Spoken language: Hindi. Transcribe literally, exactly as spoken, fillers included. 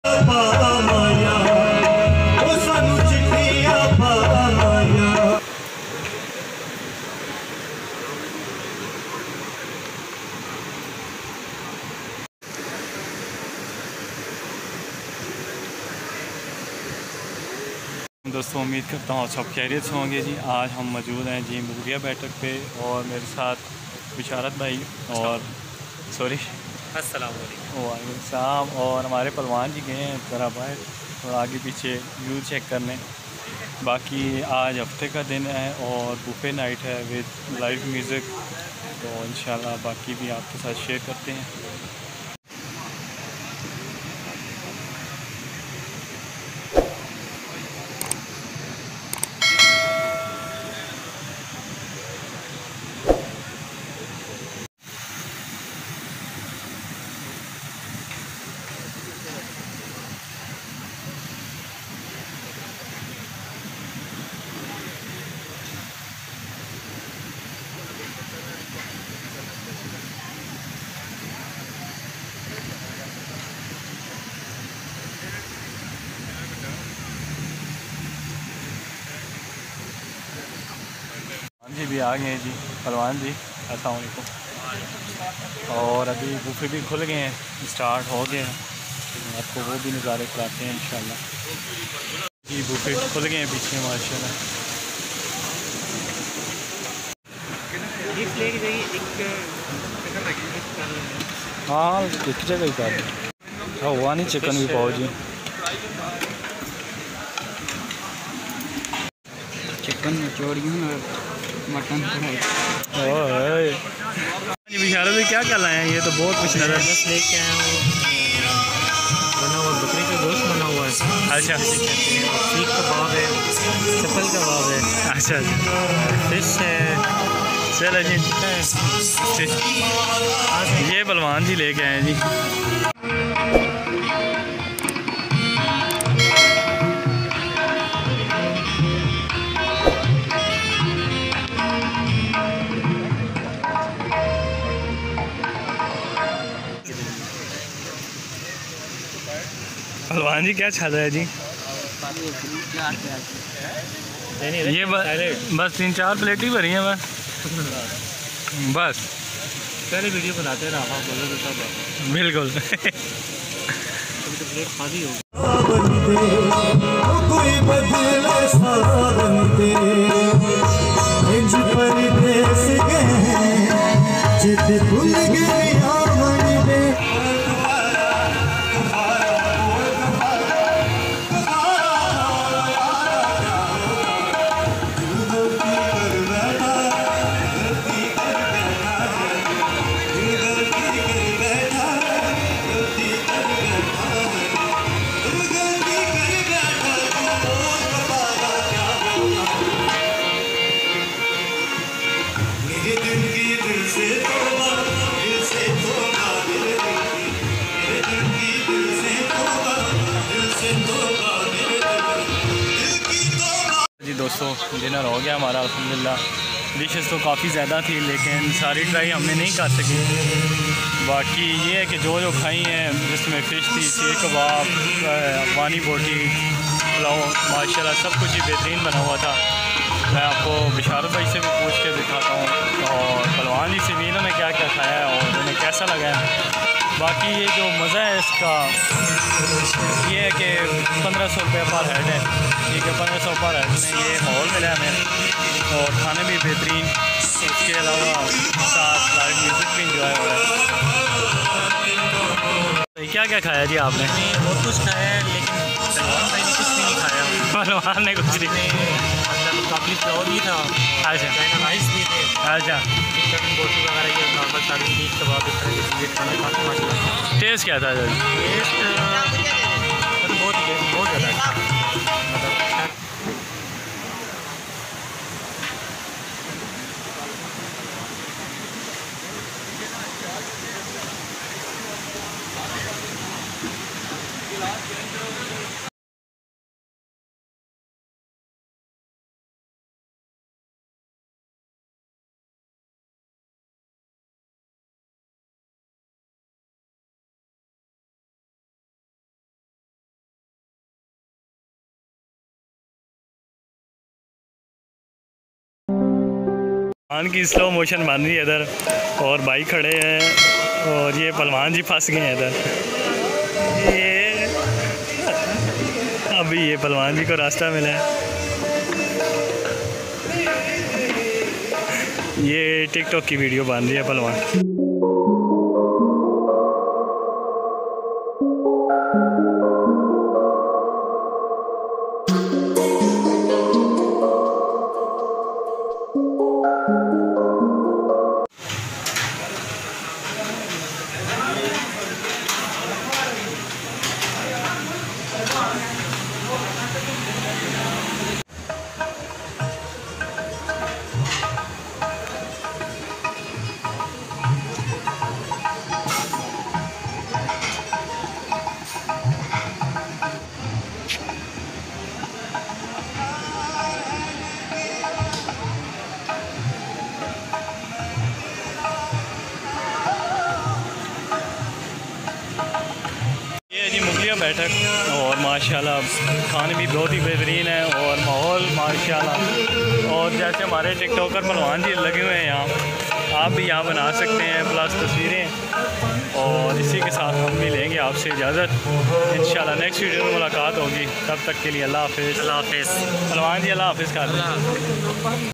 दोस्तों उम्मीद करता हूँ सब खैरियत से होंगे जी। आज हम मौजूद हैं जी मुगरिया बैठक पे और मेरे साथ बिशारत भाई और सॉरी अस्सलाम वालेकुम। वालेकुम सलाम और हमारे पहलवान जी गए हैं ज़रा बाहर और आगे पीछे व्यू चेक करने। बाकी आज हफ्ते का दिन है और बुफे नाइट है विद लाइव म्यूज़िक, तो इंशाल्लाह बाकी भी आपके साथ शेयर करते हैं। जी भी आ गए हैं जी पहलवान जी, अस्सलाम वालेकुम। और अभी बुफे भी खुल गए हैं, स्टार्ट हो गए हैं, आपको वो भी नज़ारे कराते हैं इंशाल्लाह। जी बुफे खुल गए हैं पीछे माशाल्लाह। हाँ एक जगह ही कर हुआ नहीं, चिकन भी पाओ जी, चिकन चोरियों और मटन कढ़ाई। बिशारा भी क्या क्या लाए हैं, ये तो बहुत कुछ नज़र बस लेके आया हूँ बना हुआ बकरी का गोश्त बना हुआ है। अच्छा कहते हैं और सीख कबाब है, चप्पल कबाब है, अच्छा अच्छा फिश है। चलो जी ये बलवान जी लेके आए जी। पहलवान जी क्या चल रहा है जी? ये बस बस तीन चार प्लेट ही भरी हैं बस बस पहले वीडियो बनाते रहा हाँ बोलो तो सब बिल्कुल तो प्लेट खाली हो जी। दोस्तों डिनर हो गया हमारा अल्हम्दुलिल्लाह। डिशेस तो काफ़ी ज़्यादा थी लेकिन सारी ट्राई हमने नहीं कर सकी। बाकी ये है कि जो जो खाई हैं जिसमें फ़िश थी, सीख कबाब, अफगानी बोटी, पुलाव, माशाल्लाह सब कुछ ही बेहतरीन बना हुआ था। मैं आपको बिशारत भाई से भी पूछ के दिखाता हूँ और पहलवान जी से भी इन्होंने क्या क्या खाया है और उन्हें कैसा लगा है। बाकी ये जो मज़ा है इसका ये है कि पंद्रह सौ रुपये पर हेड है, ठीक है, पंद्रह सौ पर हेड में ये माहौल मिला है हमें और खाने भी बेहतरीन, इसके अलावा साथ लाइव म्यूज़िक भी इंजॉय हो रहा है। क्या क्या खाया जी आपने? बहुत कुछ खाया है लेकिन पहलवान भाई ने कुछ भी नहीं खाया। पहलवान ने कुछ नहीं, मतलब काबली फ्लावर भी था, अच्छा चाइना राइस भी थे, अच्छा चिकन बोटी वगैरह ये नॉर्मल सारी सीख कबाब इस तरह की चीज़ें खाना काफ़ी मस्त। टेस्ट क्या था सर? टेस्ट बहुत बहुत ज़्यादा अच्छा। पहलवान की स्लो मोशन बन रही है इधर, और भाई खड़े हैं और ये पहलवान जी फंस गए हैं इधर। ये अभी ये पहलवान जी को रास्ता मिला है। ये टिकटॉक की वीडियो बन रही है पहलवान। बैठक और माशाल्लाह खाने भी बहुत ही बेहतरीन है और माहौल माशाल्लाह। और जैसे हमारे टिकटॉकर पहलवान जी लगे हुए हैं यहाँ, आप भी यहाँ बना सकते हैं प्लस तस्वीरें। और इसी के साथ हम भी लेंगे आपसे इजाज़त। इंशाल्लाह नेक्स्ट वीडियो में मुलाकात होगी, तब तक के लिए अल्लाह हाफ़िज़। अल्लाह हाफ़िज़ पहलवान जी अल्लाह हाफ़िज़ कर।